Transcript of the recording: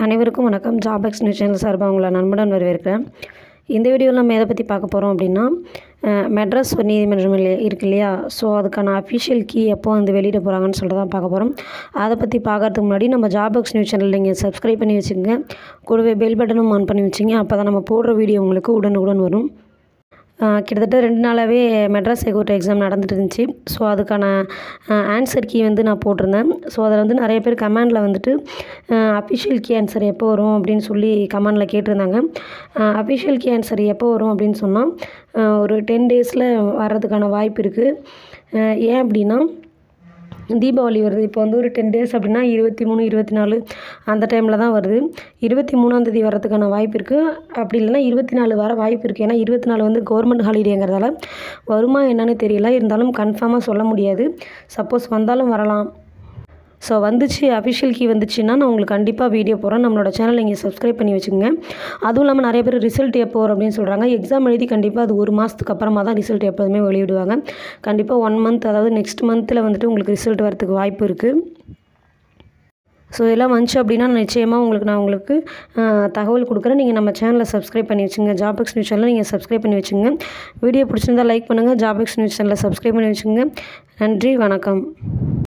அனைவருக்கும் வணக்கம். ஜாப்எக்ஸ் news channel சார்பாக உங்களை நண்புடன் வரவேற்கிறேன். இந்த வீடியோவில் நம்ம எதை பற்றி பார்க்க போகிறோம் அப்படின்னா, மெட்ராஸ் நீதிமன்றம் இருக்கு இல்லையா, ஸோ அதுக்கான அஃபிஷியல் கீ எப்போ வந்து வெளியிட போகிறாங்கன்னு சொல்லிட்டு தான் பார்க்க போகிறோம். அதை பற்றி பார்க்கறதுக்கு முன்னாடி நம்ம ஜாப்எக்ஸ் நியூஸ் சேனல் நீங்கள் சப்ஸ்கிரைப் பண்ணி வச்சுக்கோங்க. கூடவே பெல் பட்டனும் ஆன் பண்ணி வச்சுங்க. அப்போ தான் நம்ம போடுற வீடியோ உங்களுக்கு உடனுக்குடன் வரும். கிட்டத்தட்ட 2 நாளாகவே மெட்ராஸ் ஹைகோர்ட் எக்ஸாம் நடந்துட்டு இருந்துச்சு. ஸோ அதுக்கான ஆன்சர் கீ வந்து நான் போட்டிருந்தேன். ஸோ அதில் வந்து நிறைய பேர் கமெண்டில் வந்துட்டு அஃபிஷியல் கீ ஆன்சர் எப்போ வரும் அப்படின்னு சொல்லி கமெண்டில் கேட்டிருந்தாங்க. அஃபிஷியல் கீ ஆன்சர் எப்போ வரும் அப்படின்னு சொன்னால் ஒரு 10 டேஸில் வர்றதுக்கான வாய்ப்பு இருக்குது. ஏன் அப்படின்னா தீபாவளி வருது. இப்போ வந்து ஒரு 10 டேஸ் அப்படின்னா 23, 24 அந்த டைமில் தான் வருது. 23ஆம் தேதி வர்றதுக்கான வாய்ப்பு இருக்குது. அப்படி இல்லைன்னா 24 வர வாய்ப்பு இருக்குது. ஏன்னா 24 வந்து கவர்மெண்ட் ஹாலிடேங்கிறதால வருமா என்னன்னு தெரியல. இருந்தாலும் கன்ஃபார்மாக சொல்ல முடியாது. சப்போஸ் வந்தாலும் வரலாம். ஸோ வந்துச்சு, அஃபிஷியல் கீ வந்துச்சுன்னா நான் உங்களுக்கு கண்டிப்பாக வீடியோ போடுறேன். நம்மளோட சேனல் நீங்கள் சப்ஸ்கிரைப் பண்ணி வச்சுக்கோங்க. அதுவும் இல்லாமல் நிறைய பேர் ரிசல்ட் எப்போ வரும் அப்படின்னு சொல்கிறாங்க. எக்ஸாம் எழுதி கண்டிப்பாக அது 1 மாதத்துக்கு அப்புறமா தான் ரிசல்ட் எப்போதுமே வெளியிடுவாங்க. கண்டிப்பாக 1 மந்த், அதாவது நெக்ஸ்ட் மந்தில் வந்துட்டு உங்களுக்கு ரிசல்ட் வரதுக்கு வாய்ப்பு இருக்குது. ஸோ இதெல்லாம் வந்துச்சு அப்படின்னா நிச்சயமாக நான் உங்களுக்கு தகவல் கொடுக்குறேன். நீங்கள் நம்ம சேனலை சப்ஸ்கிரைப் பண்ணி வச்சுங்க. ஜாப்எக்ஸ் நியூஸ் சேனலை நீங்கள் சப்ஸ்கிரைப் பண்ணி வச்சுங்க. வீடியோ பிடிச்சிருந்தால் லைக் பண்ணுங்கள். ஜாப்எக்ஸ் நியூஸ் சேனலை சப்ஸ்கிரைப் பண்ணி வச்சுங்க. நன்றி, வணக்கம்.